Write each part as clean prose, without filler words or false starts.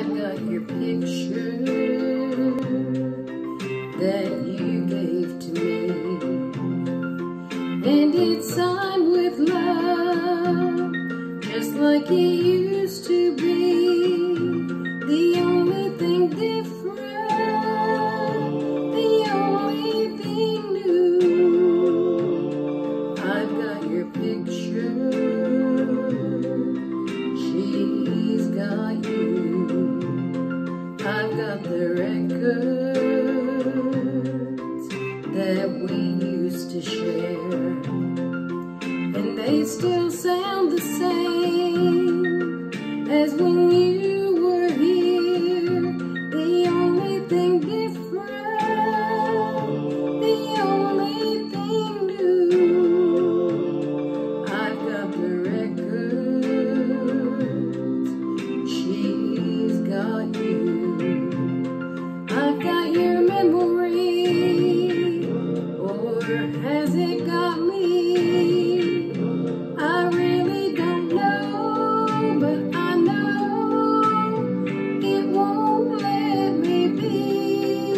I've got your picture that you gave to me, and it's signed with love, just like it used to be. The only thing different, the only thing new, I've got your picture, she's got you. I've got the records that we used to share, and they still sound the same as when you were here. The only thing different, the only thing new, I've got the records, she's got you. I've got your memory, or has it got me? I really don't know, but I know it won't let me be.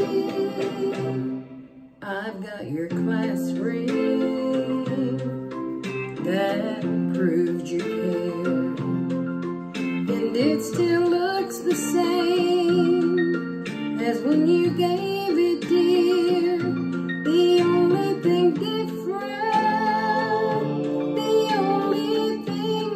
I've got your class ring that proved you cared, and it still looks the same as when you gave it, dear. The only thing different, the only thing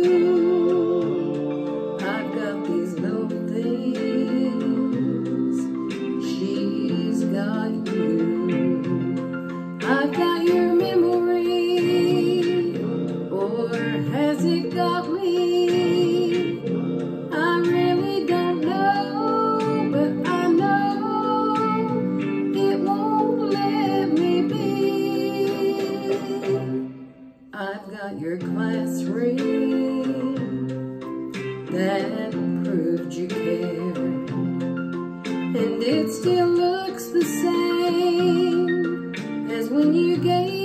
new, I've got these little things, she's got you. I've got your memory, or has it got me? I really don't know, but I know it won't let me be. I've got your class ring that proved you cared, and it still looks the same as when you gave